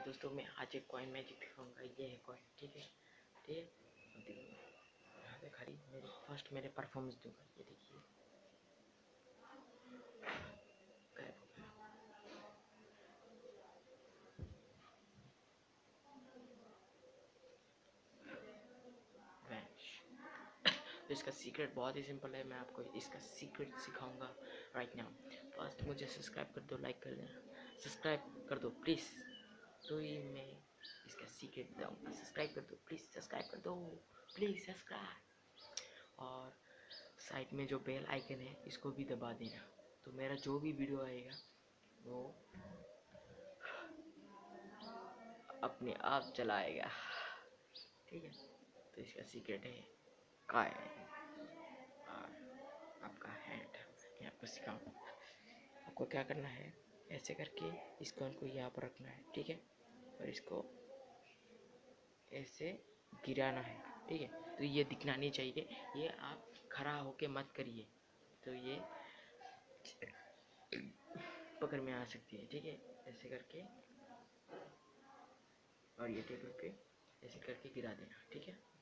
दोस्तों, मैं आज एक कॉइन मैजिक दिखाऊंगा। ये है कॉइन, ठीक है। ठीक है, अब देखो यहाँ पे खाली मेरे परफॉर्मेंस दूंगा। ये देखिए, गायब हो गया। वैनिश। तो इसका सीक्रेट बहुत ही सिंपल है। मैं आपको इसका सीक्रेट सिखाऊंगा राइट नाउ। फर्स्ट मुझे सब्सक्राइब कर दो, लाइक कर देना, सब्सक्राइब कर दो प्लीज़। तो ही मैं इसका सीक्रेट बताऊंगा। सब्सक्राइब कर दो प्लीज़, सब्सक्राइब कर दो प्लीज़, सब्सक्राइब। और साइड में जो बेल आइकन है इसको भी दबा देना, तो मेरा जो भी वीडियो आएगा वो अपने आप चला आएगा, ठीक है। तो इसका सीक्रेट है कॉइन और आपका हैंड। मैं आपको सिखाऊँ, आपको क्या करना है। ऐसे करके इस कॉइन को यहाँ पर रखना है, ठीक है, और इसको ऐसे गिराना है, ठीक है। तो ये दिखना नहीं चाहिए, ये आप खड़ा होके मत करिए, तो ये पकड़ में आ सकती है, ठीक है। ऐसे करके और ये टेबल पे ऐसे करके गिरा देना, ठीक है।